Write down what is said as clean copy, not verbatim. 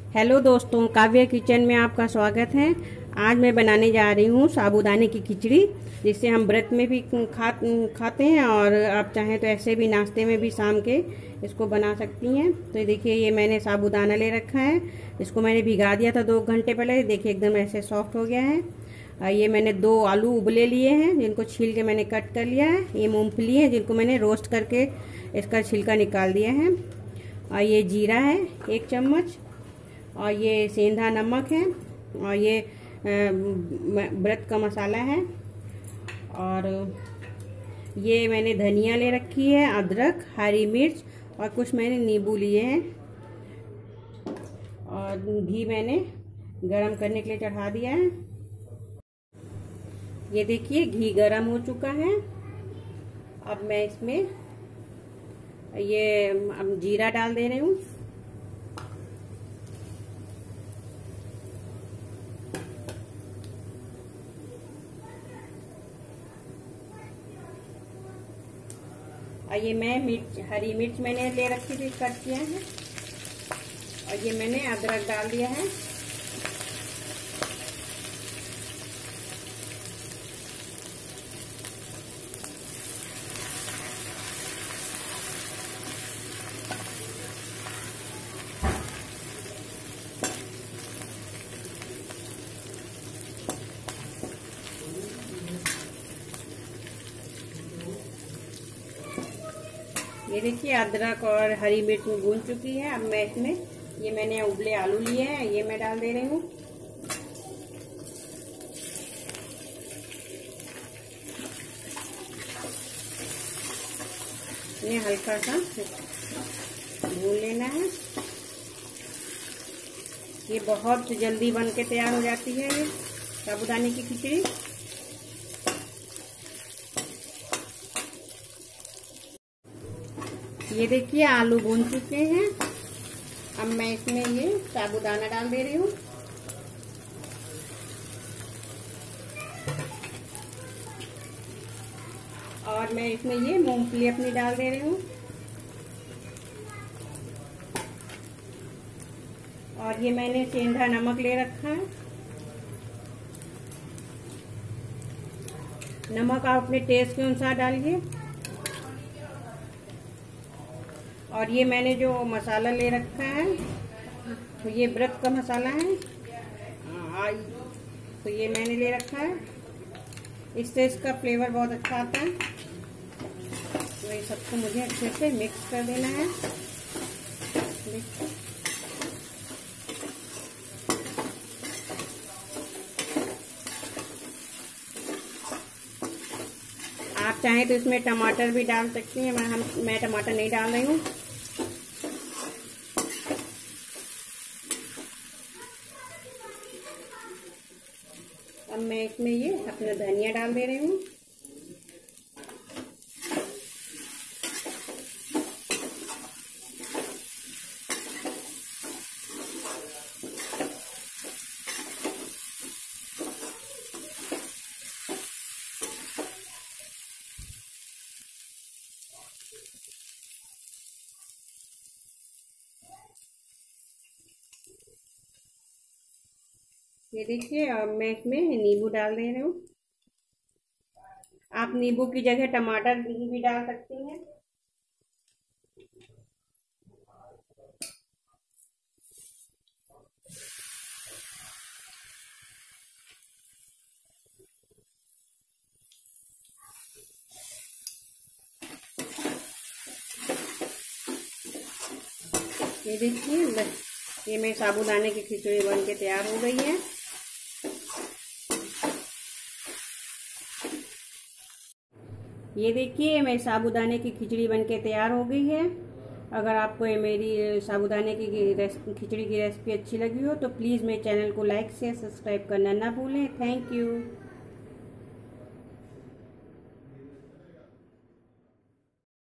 Hello दोस्तों, काव्य kitchen में आपका स्वागत है। आज मैं बनाने जा रही हूँ साबूदाने की खिचड़ी, जिसे हम व्रत में भी खाते हैं और आप चाहें तो ऐसे भी नाश्ते में भी शाम के इसको बना सकती हैं। तो देखिए, ये मैंने साबूदाना ले रखा है। इसको मैंने भिगा दिया था 2 घंटे पहले। देखिए एकदम ऐसे सॉफ्ट हो गया है। ये मैंने 2 आलू उबले लिए हैं, जिनको छील के मैंने कट कर लिया है। ये मूंगफली है, जिनको मैंने रोस्ट करके इसका छिलका निकाल दिया है। और ये जीरा है 1 चम्मच, और ये सेंधा नमक है, और ये व्रत का मसाला है, और ये मैंने धनिया ले रखी है, अदरक, हरी मिर्च, और कुछ मैंने नींबू लिए हैं। और घी मैंने गरम करने के लिए चढ़ा दिया है। ये देखिए घी गरम हो चुका है। अब मैं इसमें ये जीरा डाल दे रही हूँ। और ये मैं हरी मिर्च मैंने ले रखी थी, कट किया है। और ये मैंने अदरक डाल दिया है। ये देखिए अदरक और हरी मिर्च में भून चुकी है। अब मैं इसमें ये मैंने उबले आलू लिए हैं, ये मैं डाल दे रही हूँ। इन्हें हल्का सा भून लेना है। ये बहुत जल्दी बन के तैयार हो जाती है ये साबूदाने की खिचड़ी। ये देखिए आलू भून चुके हैं। अब मैं इसमें ये साबूदाना डाल दे रही हूँ। और मैं इसमें ये मूंगफली अपनी डाल दे रही हूँ। और ये मैंने सेंधा नमक ले रखा है। नमक आप अपने टेस्ट के अनुसार डालिए। और ये मैंने जो मसाला ले रखा है, तो ये व्रत का मसाला है। तो ये मैंने ले रखा है, इससे इसका फ्लेवर बहुत अच्छा आता है। तो ये सबको मुझे अच्छे से मिक्स कर देना है। आप चाहें तो इसमें टमाटर भी डाल सकती हैं। मैं टमाटर नहीं डाल रही हूँ। अब मैं इसमें ये अपना धनिया डाल दे रही हूँ। ये देखिए, अब मैं इसमें नींबू डाल दे रही हूँ। आप नींबू की जगह टमाटर भी डाल सकती हैं। ये देखिए, ये मेरी साबूदाने की खिचड़ी बन के तैयार हो गई है। ये देखिए मेरी साबूदाने की खिचड़ी बनके तैयार हो गई है। अगर आपको ये मेरी साबूदाने की खिचड़ी की रेसिपी अच्छी लगी हो तो प्लीज़ मेरे चैनल को लाइक शेयर सब्सक्राइब करना ना भूलें। Thank you.